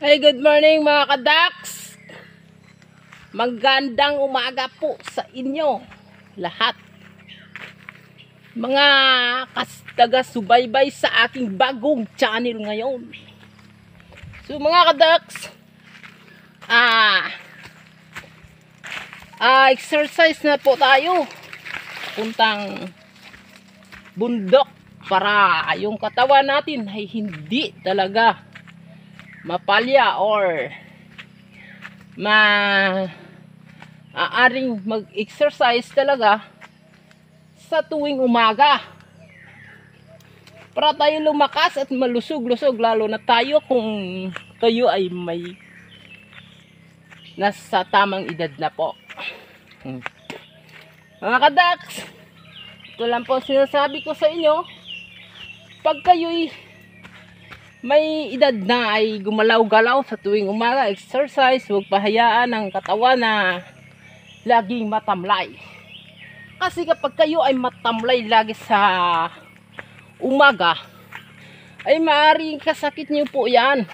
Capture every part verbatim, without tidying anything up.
Hey, good morning mga kadaks. Magandang umaga po sa inyo lahat. Mga taga-subaybay sa aking bagong channel ngayon. So mga kadaks, ah, ah exercise na po tayo. Puntang bundok para yung katawan natin ay hindi talaga mapalya or ma aaring mag-exercise talaga sa tuwing umaga para tayo lumakas at malusog-lusog, lalo na tayo kung kayo ay may nasa tamang edad na po. hmm. Mga kadaks, ito lang po sinasabi ko sa inyo, pag kayo'y may edad na ay gumalaw-galaw sa tuwing umaga, exercise, huwag pahayaan ang katawan na laging matamlay. Kasi kapag kayo ay matamlay lagi sa umaga, ay maaaring kasakit niyo po yan.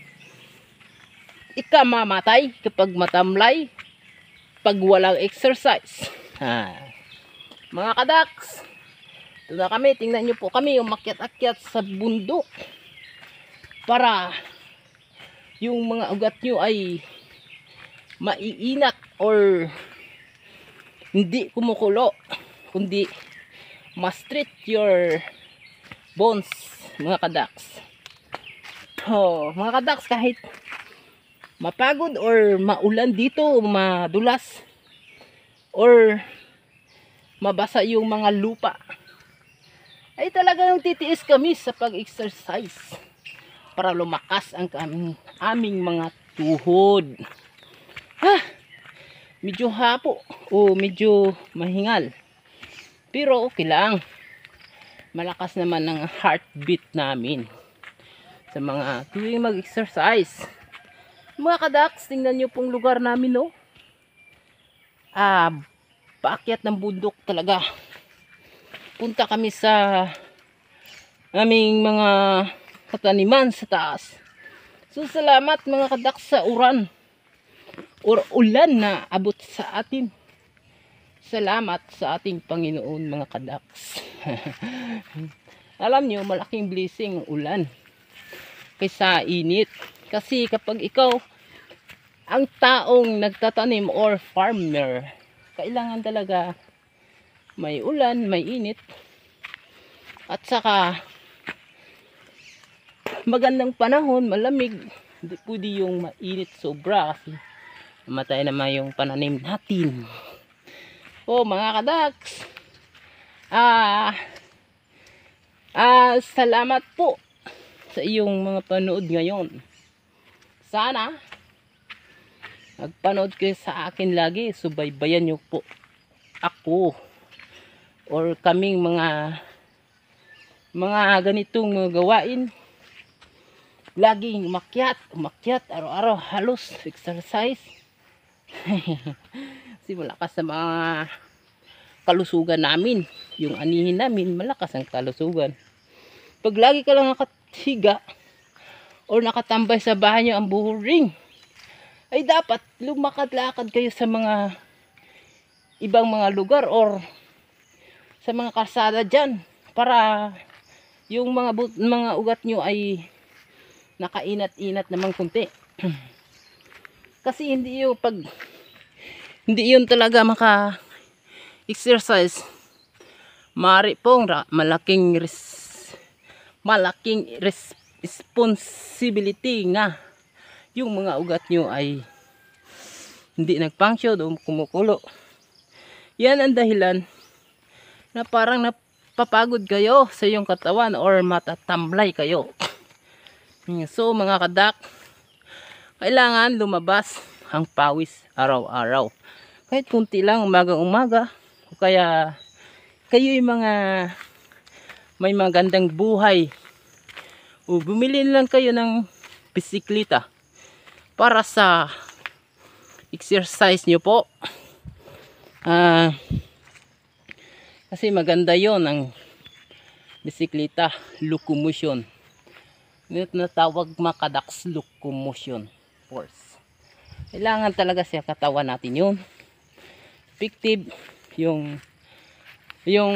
Ika mamatay kapag matamlay, pag walang exercise. Ha. Mga kadaks, ito na kami, tingnan niyo po kami umakyat-akyat sa bundok para yung mga ugat nyo ay maiinat or hindi kumukulo, kundi ma-straight your bones, mga kadaks. Oh, mga kadaks, kahit mapagod or maulan dito, madulas or mabasa yung mga lupa, ay talagang titiis kami sa pag-exercise para lumakas ang aming, aming mga tuhod. Ha, medyo hapo o medyo mahingal, pero okay lang. Malakas naman ang heartbeat namin sa mga tuwing mag-exercise. Mga kadaks, tingnan nyo pong lugar namin, no? Ah, paakyat ng bundok talaga. Punta kami sa aming mga kataniman sa taas. So salamat mga kadaks sa uran or ulan na abot sa atin. Salamat sa ating Panginoon, mga kadaks. Alam nyo, malaking blessing ulan kaysa init. Kasi kapag ikaw ang taong nagtatanim or farmer, kailangan talaga may ulan, may init, at saka magandang panahon, malamig. Hindi pwede yung mainit sobra kasi mamatay naman yung pananim natin. O mga kadaks, ah, ah, salamat po sa iyong mga panood ngayon. Sana magpanood kayo sa akin lagi, subaybayan nyo po ako or kaming mga mga ganitong mga gawain. Laging umakyat, umakyat, araw-araw halos exercise. Kasi malakas sa mga kalusugan namin. Yung anihin namin, malakas ang kalusugan. Pag lagi ka lang nakatiga o nakatambay sa bahay nyo ang boring, ay dapat lumakad-lakad kayo sa mga ibang mga lugar or sa mga kalsada dyan para yung mga, mga ugat nyo ay nakainat-inat naman kunti. Kasi hindi yung pag hindi yun talaga maka exercise, mari pong malaking res, malaking res, responsibility nga yung mga ugat nyo ay hindi nagpunction o kumukulo. Yan ang dahilan na parang napapagod kayo sa iyong katawan or matatamlay kayo. So mga kadak, kailangan lumabas ang pawis araw-araw. Kahit kunti lang, umaga-umaga. O kaya kayo yung mga may magandang buhay, o bumili lang kayo ng bisikleta para sa exercise nyo po. Ah, kasi maganda yon ang bisikleta, locomotion. Yung tinatawag makadax locomotion force. Kailangan talaga siya katawan natin yun. Effective yung yung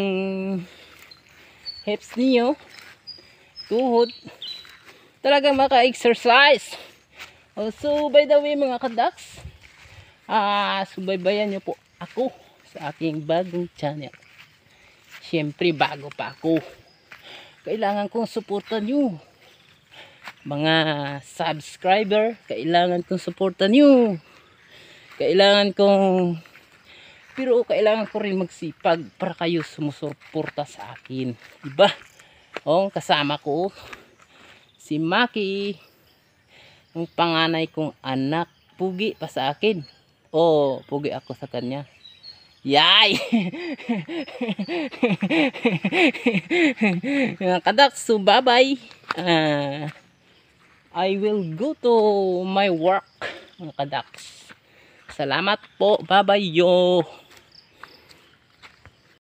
hips niyo, tuhod, talaga maka-exercise. Also, by the way mga kadax, ah, subaybayan nyo po ako sa aking bagong channel. Siyempre bago pa ako, kailangan kong suportan nyo. Mga subscriber, kailangan kong suportan nyo. Kailangan kong Pero kailangan ko rin magsipag para kayo sumusuporta sa akin. Diba? O, kasama ko si Maki, ang panganay kong anak. Pugi pa sa akin. O, pugi ako sa kanya. Yay! Mga kadaks, so bye bye. Uh, I will go to my work. Mga kadaks. Salamat po. Bye bye yo.